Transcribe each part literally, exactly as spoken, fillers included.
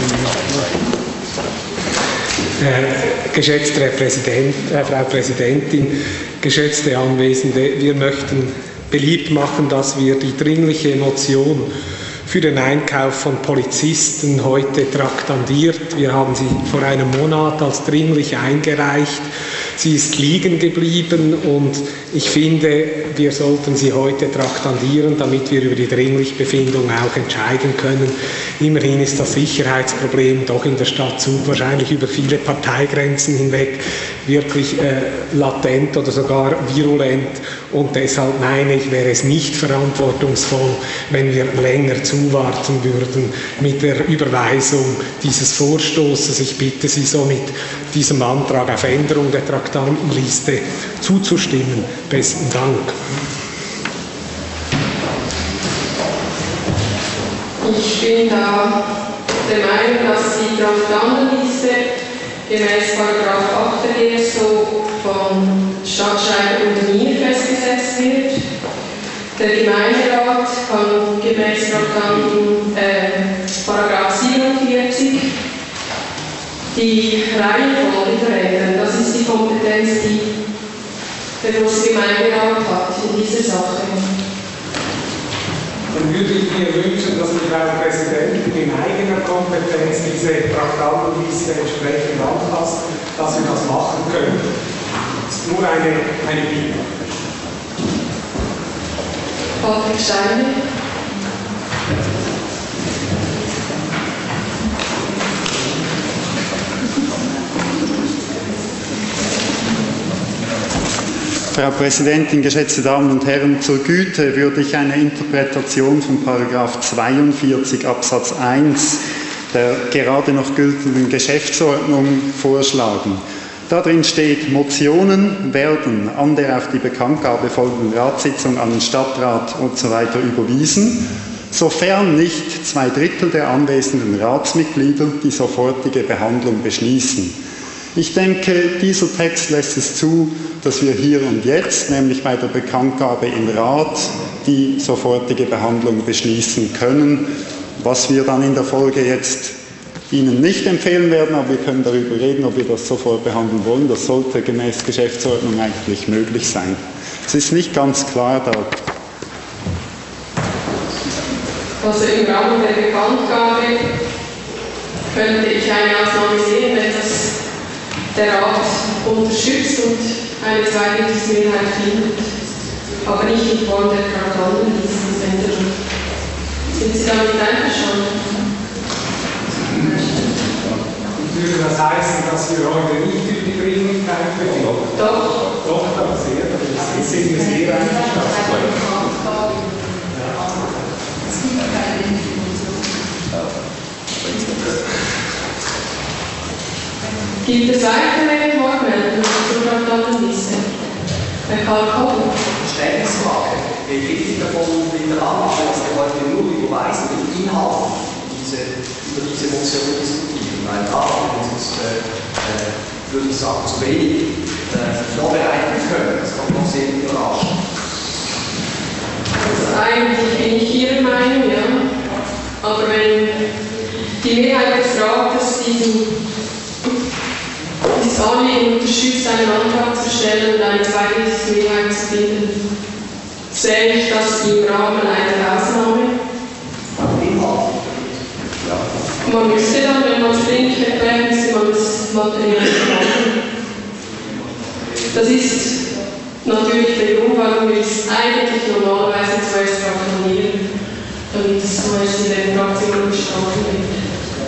Äh, geschätzte Herr Präsident, äh, Frau Präsidentin, geschätzte Anwesende, wir möchten beliebt machen, dass wir die dringliche Motion für den Einkauf von Polizisten heute traktandiert. Wir haben sie vor einem Monat als dringlich eingereicht. Sie ist liegen geblieben und ich finde, wir sollten sie heute traktandieren, damit wir über die Dringlichbefindung auch entscheiden können. Immerhin ist das Sicherheitsproblem doch in der Stadt Zug wahrscheinlich über viele Parteigrenzen hinweg wirklich äh, latent oder sogar virulent. Und deshalb meine ich, wäre es nicht verantwortungsvoll, wenn wir länger zuwarten würden mit der Überweisung dieses Vorstoßes. Ich bitte Sie somit, diesem Antrag auf Änderung der Traktandenliste zuzustimmen. Besten Dank. Ich bin da der Meinung, dass die Traktandenliste gemäß Paragraph acht der G S O vom Stadtschreiber unter mir festgesetzt wird. Der Gemeinderat kann gemäß Traktanten äh, Paragraph siebenundvierzig die Reihenfolge verändern. Das ist die Kompetenz, die der große Gemeinderat hat in dieser Sache. Dann würde ich mir wünschen, dass die Frau Präsidentin in eigener Kompetenz diese Traktandenliste entsprechend anpasst, dass wir das machen können. Das ist nur eine, eine Bitte. Patrick Steiner. Frau Präsidentin, geschätzte Damen und Herren, zur Güte würde ich eine Interpretation von Paragraph zweiundvierzig Absatz eins der gerade noch gültigen Geschäftsordnung vorschlagen. Darin steht, Motionen werden an der auf die Bekanntgabe folgenden Ratssitzung an den Stadtrat und so weiter überwiesen, sofern nicht zwei Drittel der anwesenden Ratsmitglieder die sofortige Behandlung beschließen. Ich denke, dieser Text lässt es zu, dass wir hier und jetzt, nämlich bei der Bekanntgabe im Rat, die sofortige Behandlung beschließen können, was wir dann in der Folge jetzt Ihnen nicht empfehlen werden, aber wir können darüber reden, ob wir das sofort behandeln wollen. Das sollte gemäß Geschäftsordnung eigentlich möglich sein. Es ist nicht ganz klar da. Also im Rahmen der Bekanntgabe könnte ich eine Ausnahme sehen, wenn das der Rat unterstützt und eine Zweidrittelmehrheit findet, aber nicht in Form der Traktandenlistenänderung. Sind Sie damit einverstanden? Würde das heißen, dass wir heute nicht über die Dringlichkeit reden? Doch. Doch, dann sehr. Das sind wir sehr einverstanden. Gibt es weitere Wortmeldungen zur Traktandenliste? Herr Karl Koch. Verständnisfrage. Wir gehen davon in der Annahme, dass wir heute nur überweisen und Inhalt diese, über diese Motion diskutieren. Weil da haben wir uns, äh, äh, würde ich sagen, zu wenig äh, vorbereiten können. Das kommt noch sehr überraschend. Also eigentlich bin ich Ihrer Meinung, ja. Aber wenn die Mehrheit des Rates diesen dieses Anliegen unterstützt, einen Antrag zu stellen und eine Zweidrittelmehrheit zu finden, sehe ich das im Rahmen einer Ausnahme. Man müsste dann, wenn man es dringlich erklärt, müsste man das Material machen. Das ist natürlich der Grund, warum wir es eigentlich normalerweise zuerst traktandieren, damit es zum Beispiel in den Fraktionen besprochen wird.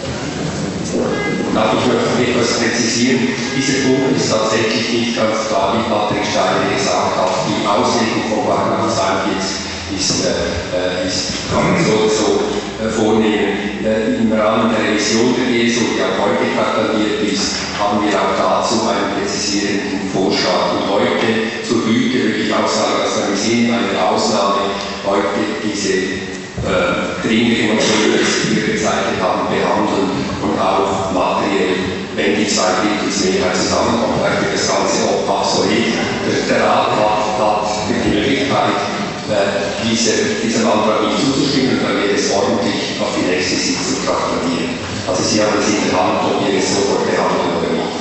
Darf ich noch etwas präzisieren? Dieser Punkt ist tatsächlich nicht ganz klar, wie Patrick Steiner gesagt hat. Die Auslegung von Paragraph zweiundvierzig ist, äh, ist, kann man so, so äh, vornehmen. Äh, Im Rahmen der Revision der G S O, die auch heute traktandiert ist, haben wir auch dazu einen präzisierenden Vorschlag. Und heute zur Güte würde ich auch sagen, dass wir sehen eine Ausnahme heute diese äh, dringliche Motion, die wir gezeichnet haben, behandeln und auch materiell, wenn die zwei Drittelsmehrheit zusammenkommt, vielleicht wird das Ganze auch obsolet. Der Rat hat, hat die Möglichkeit, äh, diese, diesem Antrag nicht zuzustimmen, dann wird es ordentlich auf die nächste Sitzung traktandieren. Also Sie haben es in der Hand, ob wir es sofort behandeln oder nicht.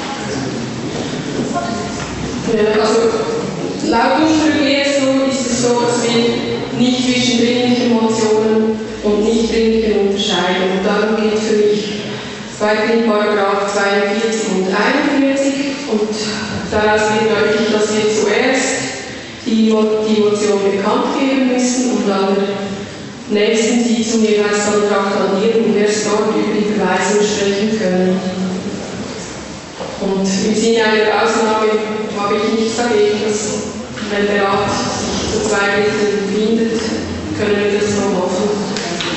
Ja, also laut unserer G S O ist es so, dass wir nicht zwischen dringlichen Motionen und nicht dringlichen unterscheiden. Und darum gilt für mich weiterhin Paragraph zweiundvierzig und einundvierzig. Und daraus wird deutlich, dass wir zuerst die, die Motion bekannt geben müssen und an der nächsten Sitzung jeweils dann traktandieren und erst dort über die Verweisung sprechen können. Und im Sinne einer Ausnahme habe ich nichts dagegen, dass, wenn der Rat sich zu zwei Dritteln findet, können wir das so machen.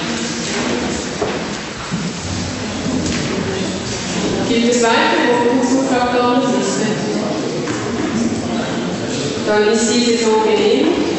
Gibt es weitere Worte zur Traktandenliste? Dann ist diese so genehmigt.